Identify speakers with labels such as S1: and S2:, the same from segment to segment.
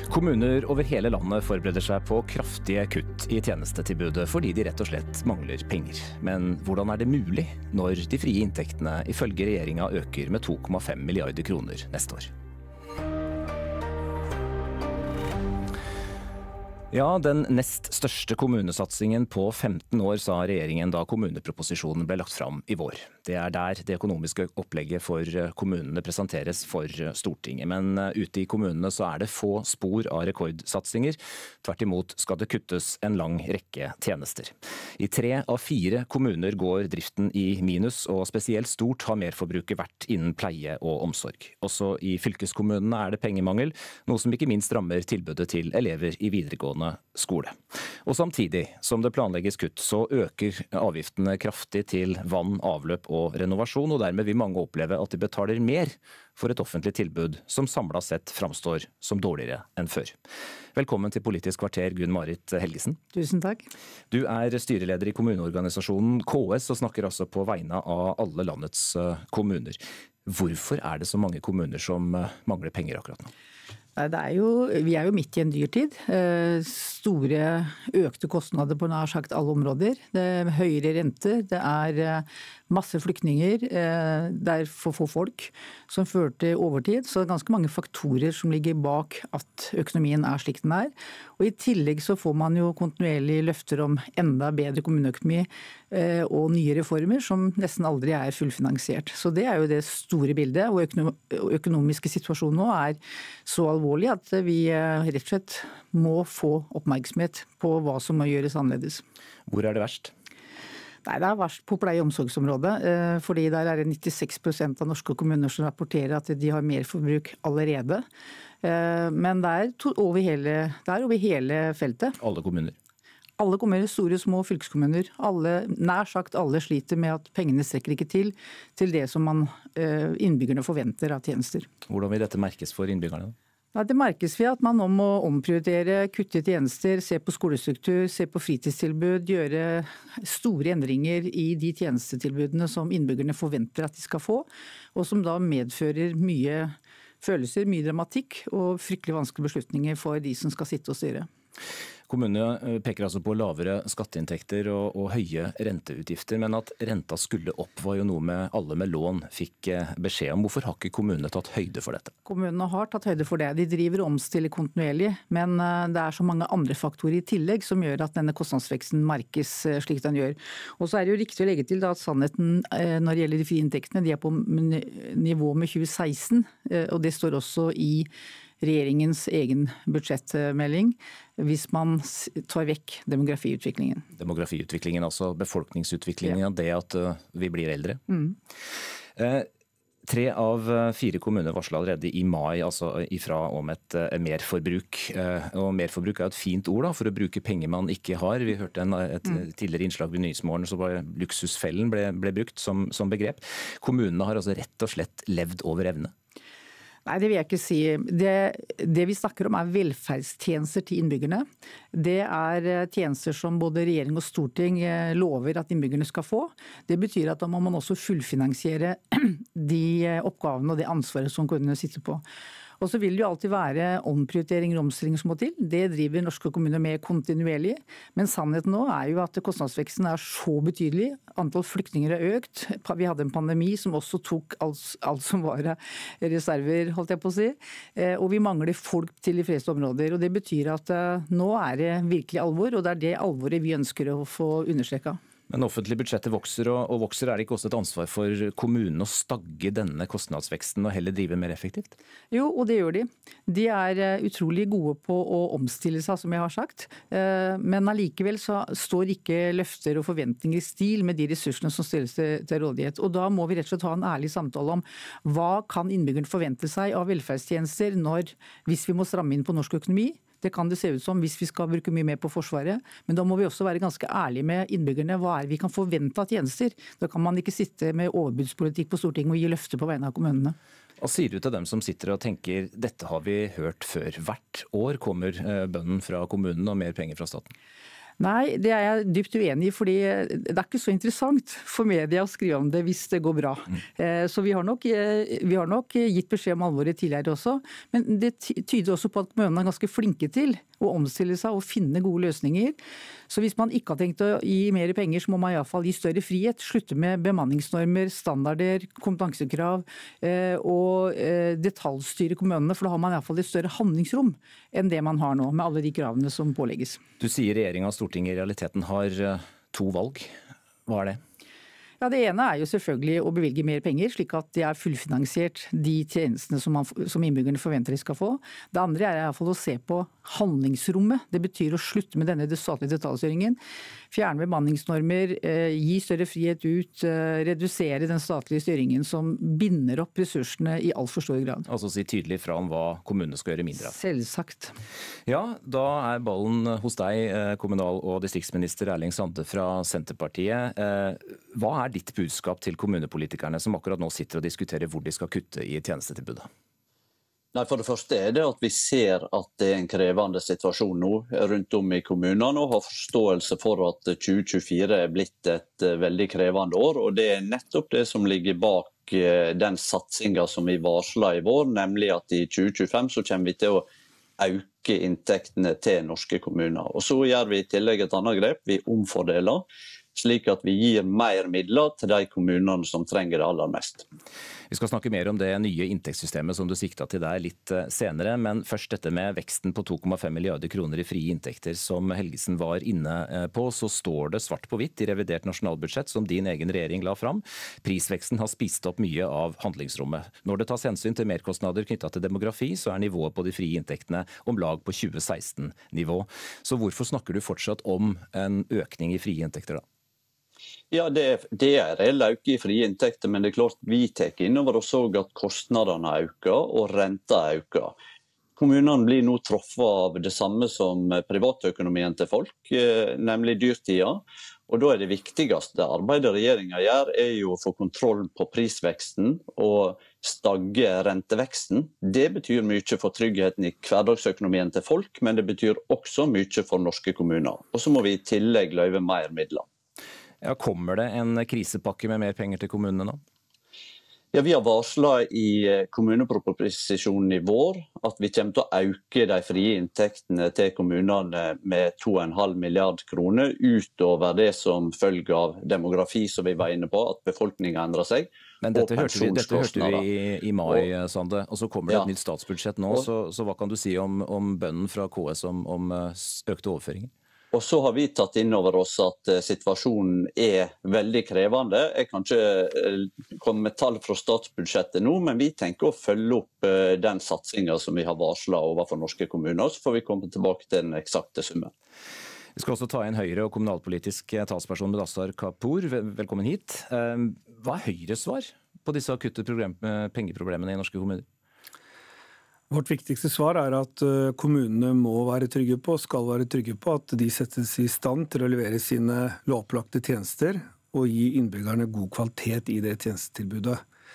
S1: Kommuner over hele landet forbereder seg på kraftige kutt i tjenestetilbudet fordi de rett og slett mangler penger. Men hvordan er det mulig når de frie inntektene ifølge regjeringa øker med 2,5 milliarder kroner neste år? Ja, den nest største kommunesatsingen på 15 år, sa regjeringen da kommuneproposisjonen ble lagt fram i vår. Det er der det økonomiske opplegget for kommunene presenteres for Stortinget. Men ute i kommunene så er det få spor av rekordsatsinger. Tvert imot skal det kuttes en lang rekke tjenester. I 3 av 4 kommuner går driften i minus, og spesielt stort har merforbruket vært innen pleie og omsorg. Også i fylkeskommunene er det pengemangel, noe som ikke minst rammer tilbudet til elever i videregående skole. Og samtidig som det planlegges kutt, så øker avgiftene kraftig til vann, avløp og renovasjon, og dermed vil mange oppleve at de betaler mer for et offentlig tilbud som samlet sett framstår som dårligere enn før. Velkommen til Politisk kvarter, Gunn-Marit Helgesen.
S2: Tusen takk.
S1: Du er styreleder i kommuneorganisasjonen KS og snakker altså på vegne av alle landets kommuner. Hvorfor er det så mange kommuner som mangler penger akkurat nå?
S2: Vi er jo midt i en dyrtid. Store økte kostnader på nær sagt alle områder. Det er høyere rente, det er masse flyktninger, det er for få folk som fører til overtid. Så det er ganske mange faktorer som ligger bak at økonomien er slik den er. Og i tillegg så får man jo kontinuerlig løfter om enda bedre kommuneøkonomi og nye reformer som nesten aldri er fullfinansiert. Så det er jo det store bildet. Og økonomiske situasjonen nå er så alvorlig at vi rett og slett må få oppmerksomhet på hva som må gjøres annerledes.
S1: Hvor er det verst?
S2: Nei, det er verst på pleie- og omsorgsområdet, fordi der er det 96% av norske kommuner som rapporterer at de har merforbruk allerede. Men det er over hele feltet.
S1: Alle kommuner?
S2: Alle kommuner, store, små fylkeskommuner, nær sagt alle sliter med at pengene strekker ikke til det som innbyggerne forventer av tjenester.
S1: Hvordan vil dette merkes for innbyggerne?
S2: Ja, det merkes ved at man nå må omprioritere, kutte tjenester, se på skolestruktur, se på fritidstilbud, gjøre store endringer i de tjenestetilbudene som innbyggerne forventer at de skal få, og som da medfører mye følelser, mye dramatikk og fryktelig vanskelige beslutninger for de som skal sitte og styre.
S1: Kommunene peker altså på lavere skatteinntekter og høye renteutgifter, men at renta skulle opp var jo noe med alle med lån fikk beskjed om. Hvorfor har ikke kommunene tatt høyde for dette?
S2: Kommunene har tatt høyde for det. De driver og omstiller kontinuerlig, men det er så mange andre faktorer i tillegg som gjør at denne kostnadsveksten merkes slik den gjør. Og så er det jo riktig å legge til at sannheten når det gjelder de frie inntektene, de er på nivå med 2016, og det står også i regjeringens egen budsjettmelding, hvis man tar vekk demografiutviklingen.
S1: Demografiutviklingen, altså befolkningsutviklingen, ja. Det at vi blir eldre. 3 av 4 kommuner varslet allerede i mai altså ifra om et merforbruk. Og merforbruk er et fint ord da, for å bruke penger man ikke har. Vi hørte et tidligere innslag ved Nyhetsmorgen, så bare luksusfellen ble brukt som begrep. Kommunene har altså rett og slett levd over evne.
S2: Nei, det vil jeg ikke si. Det vi snakker om er velferdstjenester til innbyggerne. Det er tjenester som både regjering og storting lover at innbyggerne skal få. Det betyr at da må man også fullfinansiere de oppgavene og det ansvaret som kommunene sitter på. Og så vil det jo alltid være omprioriteringer og omstillinger som må til. Det driver norske kommuner med kontinuerlig. Men sannheten nå er jo at kostnadsveksten er så betydelig. Antall flyktninger har økt. Vi hadde en pandemi som også tok alt som var reserver, holdt jeg på å si. Og vi mangler folk til de fleste områder. Og det betyr at nå er det virkelig alvor, og det er det alvoret vi ønsker å få understreket.
S1: Men offentlige budsjetter vokser og vokser. Er det ikke også et ansvar for kommunen å stagge denne kostnadsveksten og heller drive mer effektivt?
S2: Jo, og det gjør de. De er utrolig gode på å omstille seg, som jeg har sagt. Men allikevel så står ikke løfter og forventninger i stil med de ressursene som stilles til rådighet. Og da må vi rett og slett ha en ærlig samtale om hva kan innbyggerne forvente seg av velferdstjenester hvis vi må stramme inn på norsk økonomi. Det kan det se ut som hvis vi skal bruke mye mer på Forsvaret, men da må vi også være ganske ærlige med innbyggerne hva er vi kan forvente av tjenester. Da kan man ikke sitte med overbudspolitikk på Stortinget og gi løfter på vegne av kommunene.
S1: Hva sier du til dem som sitter og tenker dette har vi hørt før? Hvert år kommer bønnen fra kommunen og mer penger fra staten?
S2: Nei, det er jeg dypt uenig i, fordi det er ikke så interessant for media å skrive om det hvis det går bra. Så vi har nok gitt beskjed om alvoret tidligere også, men det tyder også på at kommunene er ganske flinke til å omstille seg og finne gode løsninger. Så hvis man ikke har tenkt å gi mer penger, så må man i hvert fall gi større frihet. Slutte med bemanningsnormer, standarder, kompetansekrav og detaljstyre kommunene, for da har man i hvert fall et større handlingsrom enn det man har nå, med alle de kravene som pålegges.
S1: Du sier regjeringen og Stortinget i realiteten har 2 valg. Hva er det?
S2: Ja, Det ene er jo selvfølgelig å bevilge mer penger, slik at det er fullfinansiert de tjenestene som innbyggerne forventer de skal få. Det andre er i hvert fall å se på handlingsrommet. Det betyr å slutte med denne statlige detaljstyringen. Fjerne bemanningsnormer, gi større frihet ut, redusere den statlige styringen som binder opp ressursene i altfor stor grad.
S1: Altså si tydelig fra om hva kommunene skal gjøre mindre av.
S2: Selvsagt.
S1: Ja, da er ballen hos deg, kommunal- og distriktsminister Erling Sande fra Senterpartiet. Hva er ditt budskap til kommunepolitikerne som akkurat nå sitter og diskuterer hvor de skal kutte i tjenestetilbudet?
S3: Nei, For det første er det at vi ser at det er en krevende situasjon nå rundt om i kommunene, og har forståelse for at 2024 er blitt et veldig krevende år. Og det er nettopp det som ligger bak den satsingen som vi varsla i vår, nemlig at i 2025 så kommer vi til å øke inntektene til norske kommuner. Og så gjør vi i tillegg et annet grep, vi omfordeler, slik at vi gir mer midler til de kommunene som trenger det aller mest.
S1: Vi skal snakke mer om det nye inntektssystemet som du sikta til der litt senere, men først dette med veksten på 2,5 milliarder kroner i frie inntekter som Helgesen var inne på. Så står det svart på hvitt i revidert nasjonalbudsjett som din egen regjering la fram. Prisveksten har spist opp mye av handlingsrommet. Når det tas hensyn til merkostnader knyttet til demografi, så er nivået på de frie inntektene om lag på 2016-nivå. Så hvorfor snakker du fortsatt om en økning i frie inntekter da?
S3: Ja, det er reell økning i frie inntekter, men det er klart vi tar inn over oss også at kostnadene øker og renta øker. Kommunene blir nå truffet av det samme som privatøkonomien til folk, nemlig dyrtida. Og da er det viktigste arbeidet regjeringen gjør, er jo å få kontroll på prisveksten og stagge renteveksten. Det betyr mye for tryggheten i hverdagsøkonomien til folk, men det betyr også mye for norske kommuner. Og så må vi i tillegg løyve mer midler.
S1: Ja, kommer det en krisepakke med mer penger til kommunene nå?
S3: Ja, Vi har varsla i kommuneproposisjonen i vår at vi kommer til å øke de frie inntektene til kommunene med 2,5 milliard kroner utover det som følger av demografi, som vi var inne på, at befolkningen endrer seg.
S1: Men dette hørte vi i mai, Sande, og så kommer det et nytt statsbudsjett nå. Så hva kan du si om bønnen fra KS om økte overføringer?
S3: Og så har vi tatt inn over oss at situasjonen er veldig krevende. Jeg kan ikke komme med tall fra statsbudsjettet nå, men vi tenker å følge opp den satsingen som vi har varslet overfor norske kommuner. Så får vi komme tilbake til den eksakte summen.
S1: Vi skal også ta inn Høyre og kommunalpolitisk talsperson Mudassar Kapur. Velkommen hit. Hva er Høyres svar på disse akutte pengeproblemene i norske kommuner?
S4: Vårt viktigste svar er at kommunene må være trygge på, skal være trygge på, at de settes i stand til å levere sine lovpålagte tjenester og gi innbyggerne god kvalitet i det tjenestetilbudet.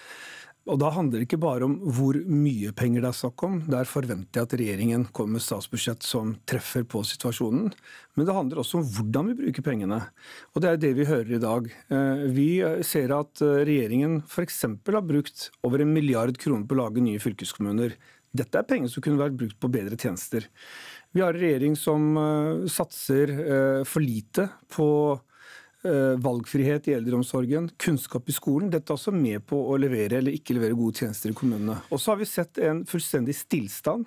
S4: Og da handler det ikke bare om hvor mye penger det er snakk om. Der forventer jeg at regjeringen kommer med statsbudsjett som treffer på situasjonen. Men det handler også om hvordan vi bruker pengene. Og det er det vi hører i dag. Vi ser at regjeringen for eksempel har brukt over 1 milliard kroner på å lage nye fylkeskommuner. Dette er penger som kunne vært brukt på bedre tjenester. Vi har en regjering som satser for lite på valgfrihet i eldreomsorgen, kunnskap i skolen. Dette er også med på å levere eller ikke levere gode tjenester i kommunene. Og så har vi sett en fullstendig stillstand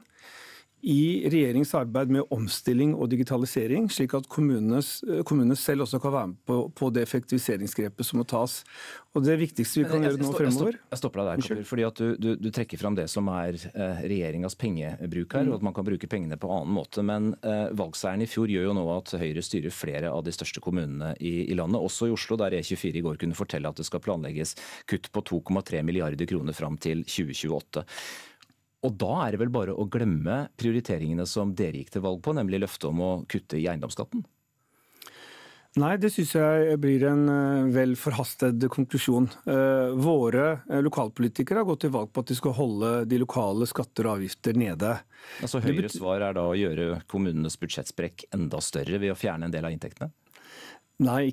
S4: i regjeringens arbeid med omstilling og digitalisering, slik at kommunene selv også kan være med på det effektiviseringsgrepet som må tas. Og det viktigste vi kan gjøre nå fremover...
S1: Jeg stopper deg der, Kapur, fordi at du trekker fram det som er regjeringens pengebruk her, og at man kan bruke pengene på annen måte. Men valgseieren i fjor gjør jo nå at Høyre styrer flere av de største kommunene i landet, også i Oslo, der E24 i går kunne fortelle at det skal planlegges kutt på 2,3 milliarder kroner fram til 2028. Og da er det vel bare å glemme prioriteringene som dere gikk til valg på, nemlig løftet om å kutte i eiendomsskatten?
S4: Nei, det synes jeg blir en vel forhastet konklusjon. Våre lokalpolitikere har gått til valg på at de skal holde de lokale skatter og avgifter nede.
S1: Altså Høyres svar er da å gjøre kommunenes budsjettsprekk enda større ved å fjerne en del av inntektene?
S4: Nei,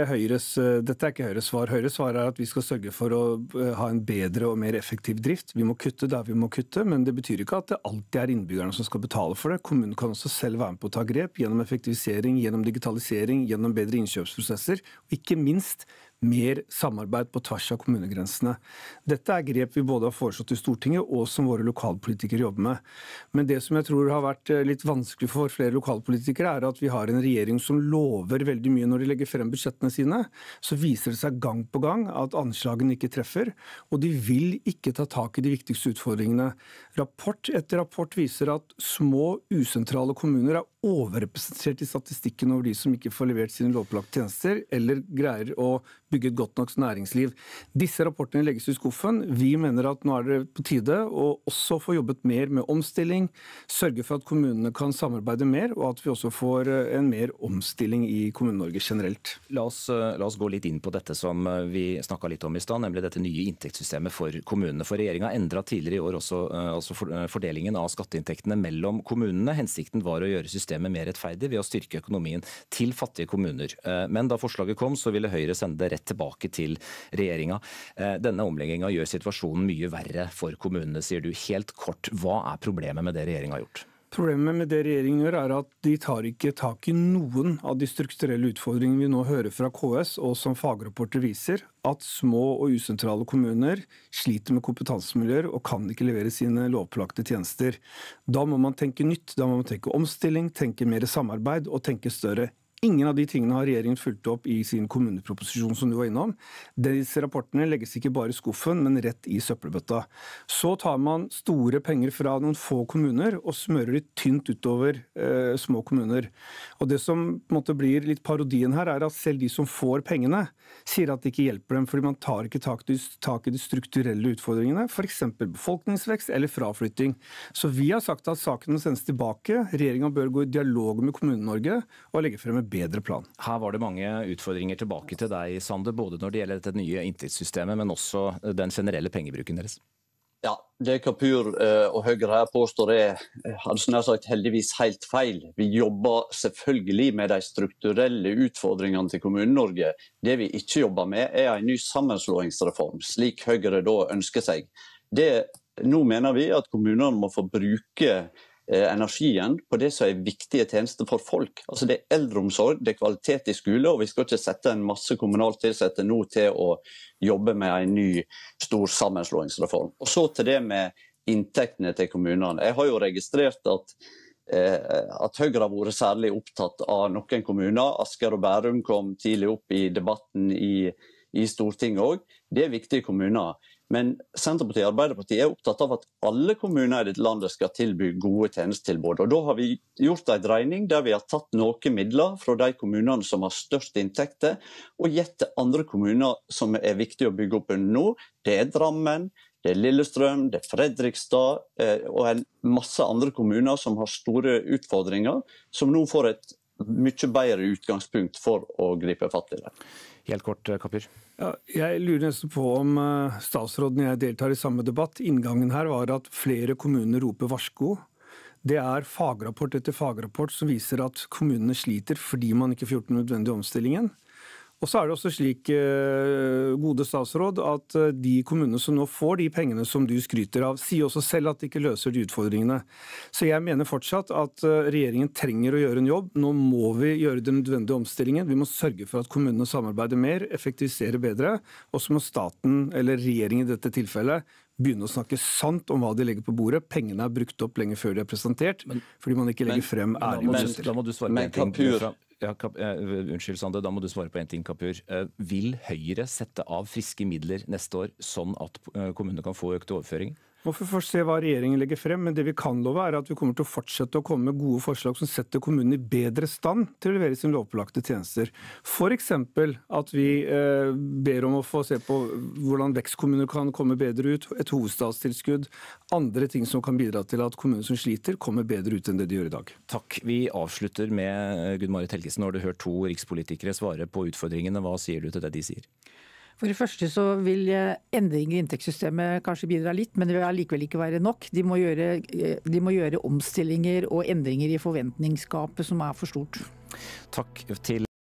S4: dette er ikke Høyres svar. Høyres svar er at vi skal sørge for å ha en bedre og mer effektiv drift. Vi må kutte der vi må kutte, men det betyr ikke at det alltid er innbyggerne som skal betale for det. Kommunen kan også selv være med på å ta grep gjennom effektivisering, gjennom digitalisering, gjennom bedre innkjøpsprosesser, og ikke minst mer samarbeid på tvers av kommunegrensene. Dette er grep vi både har foreslått i Stortinget og som våre lokalpolitikere jobber med. Men det som jeg tror har vært litt vanskelig for flere lokalpolitikere, er at vi har en regjering som lover veldig mye når de legger frem budsjettene sine. Så viser det seg gang på gang at anslagene ikke treffer, og de vil ikke ta tak i de viktigste utfordringene. Rapport etter rapport viser at små, usentrale kommuner er overrepresentert i statistikken over de som ikke får levert sine lovpålagte tjenester, eller greier å bygge et godt nok næringsliv. Disse rapportene legges i skuffen. Vi mener at nå er det på tide å også få jobbet mer med omstilling, sørge for at kommunene kan samarbeide mer, og at vi også får en mer omstilling i Kommune-Norge generelt.
S1: La oss gå litt inn på dette som vi snakket litt om i sted, nemlig dette nye inntektssystemet for kommunene. For regjeringen endret tidligere i år også fordelingen av skatteinntektene mellom kommunene. Hensikten var å gjøre systemet mer rettferdig ved å styrke økonomien til fattige kommuner. Men da forslaget kom, så ville Høyre sende det rett tilbake til regjeringa. Denne omleggingen gjør situasjonen mye verre for kommunene, sier du. Helt kort, hva er problemet med det regjeringa har gjort?
S4: Problemet med det regjeringen gjør er at de tar ikke tak i noen av de strukturelle utfordringene vi nå hører fra KS, og som fagrapporter viser, at små og usentrale kommuner sliter med kompetansemiljøer og kan ikke levere sine lovpålagte tjenester. Da må man tenke nytt, da må man tenke omstilling, tenke mer samarbeid og tenke større. Ingen av de tingene har regjeringen fulgt opp i sin kommuneproposisjon som du var innom. Disse rapportene legges ikke bare i skuffen, men rett i søppelbøtta. Så tar man store penger fra noen få kommuner og smører de tynt utover små kommuner. Og det som på en måte blir litt parodien her, er at selv de som får pengene, sier at det ikke hjelper dem, fordi man tar ikke tak i de strukturelle utfordringene, f.eks. befolkningsvekst eller fraflytting. Så vi har sagt at saken må sendes tilbake. Regjeringen bør gå i dialog med Kommune-Norge og legge frem en bedre plan.
S1: Her var det mange utfordringer tilbake til deg, Sande, både når det gjelder dette nye inntektssystemet, men også den generelle pengebruken deres.
S3: Ja, det Kapur og Høyre her påstår hadde nær sagt heldigvis helt feil. Vi jobber selvfølgelig med de strukturelle utfordringene til Kommune-Norge. Det vi ikke jobber med er en ny sammenslåingsreform, slik Høyre da ønsker seg. Nå mener vi at kommunene må få bruke energien på det som er viktige tjenester for folk. Altså det er eldreomsorg, det er kvalitet i skole, og vi skal ikke sette en masse kommunalt tilsatte nå til å jobbe med en ny stor sammenslåingsreform. Og så til det med inntektene til kommunene. Jeg har jo registrert at Høyre har vært særlig opptatt av noen kommuner. Asker og Bærum kom tidlig opp i debatten i Stortinget også. Det er viktige kommuner. Men Senterpartiet og Arbeiderpartiet er opptatt av at alle kommuner i dette landet skal tilby gode tjenestetilbud. Og da har vi gjort en dreining der vi har tatt noen midler fra de kommunene som har størst inntekter, og gitt til andre kommuner som er viktige å bygge opp under nå. Det er Drammen, det er Lillestrøm, det er Fredrikstad og en masse andre kommuner som har store utfordringer, som nå får et mye bedre utgangspunkt for å gripe fatt i det.
S1: Helt kort, Kapur.
S4: Ja, jeg lurer nesten på om statsråden og jeg deltar i samme debatt. Inngangen her var at flere kommuner roper varsko. Det er fagrapport etter fagrapport som viser at kommunene sliter fordi man ikke får gjort den nødvendige omstillingen. Og så er det også slik, gode statsråd, at de kommunene som nå får de pengene som du skryter av, sier også selv at de ikke løser de utfordringene. Så jeg mener fortsatt at regjeringen trenger å gjøre en jobb. Nå må vi gjøre den nødvendige omstillingen. Vi må sørge for at kommunene samarbeider mer, effektiviserer bedre. Og så må staten, eller regjeringen i dette tilfellet, begynne å snakke sant om hva de legger på bordet. Pengene er brukt opp lenge før de er presentert, fordi man ikke legger frem ærlige budsjetter.
S1: Da må du svare på en ting. Unnskyld, Sande, da må du svare på en ting, Kapur. Vil Høyre sette av friske midler neste år, sånn at kommunene kan få økte overføringer?
S4: Må vi først se hva regjeringen legger frem, men det vi kan love er at vi kommer til å fortsette å komme med gode forslag som setter kommunene i bedre stand til å levere sine lovpålagte tjenester. For eksempel at vi ber om å få se på hvordan vekstkommuner kan komme bedre ut, et hovedstadstilskudd, andre ting som kan bidra til at kommuner som sliter kommer bedre ut enn det de gjør i dag.
S1: Takk. Vi avslutter med Gunn-Marit Helgesen. Nå har du hørt 2 rikspolitikere svare på utfordringene. Hva sier du til det de sier?
S2: For det første så vil endringer i inntektssystemet kanskje bidra litt, men det vil allikevel ikke være nok. De må gjøre omstillinger og endringer i forventningsgapet som er for stort.
S1: Takk til